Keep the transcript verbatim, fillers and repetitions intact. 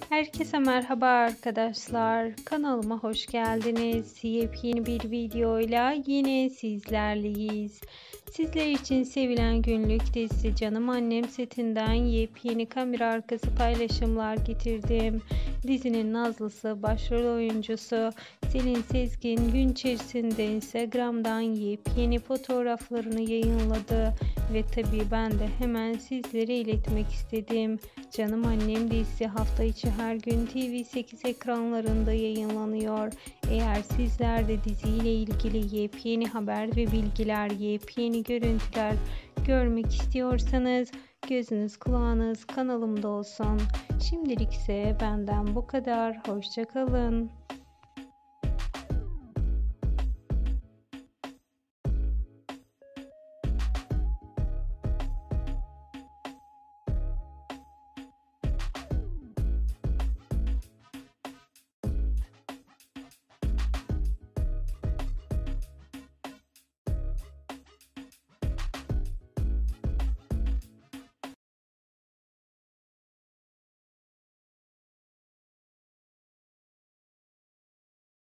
Herkese merhaba arkadaşlar. Kanalıma hoş geldiniz. Yepyeni bir videoyla yine sizlerleyiz. Sizler için sevilen günlük dizisi Canım Annem setinden yepyeni kamera arkası paylaşımlar getirdim. Dizinin Nazlısı başrol oyuncusu Selin Sezgin gün içerisinde Instagram'dan yepyeni fotoğraflarını yayınladı ve tabii ben de hemen sizlere iletmek istedim. Canım Annem dizisi hafta içi her gün T V sekiz ekranlarında yayınlanıyor. Eğer sizler de diziyle ilgili yepyeni haber ve bilgiler, yepyeni görüntüler görmek istiyorsanız gözünüz kulağınız kanalımda olsun. Şimdilik ise benden bu kadar. Hoşça kalın.